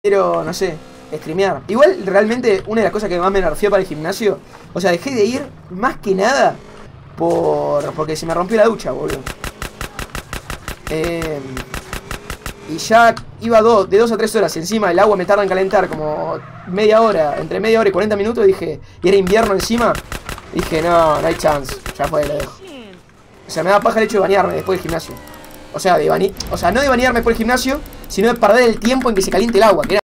quiero, no sé, streamear. Igual, realmente, una de las cosas que más me nerfeó para el gimnasio, o sea, dejé de ir más que nada porque se me rompió la ducha, boludo. Y ya iba de 2 a 3 horas encima, el agua me tarda en calentar como media hora, entre media hora y 40 minutos, dije, y era invierno encima, dije, no, no hay chance, ya fue, lo dejo. O sea, me da paja el hecho de bañarme después del gimnasio. O sea, no de bañarme después del gimnasio, sino de perder el tiempo en que se caliente el agua, que era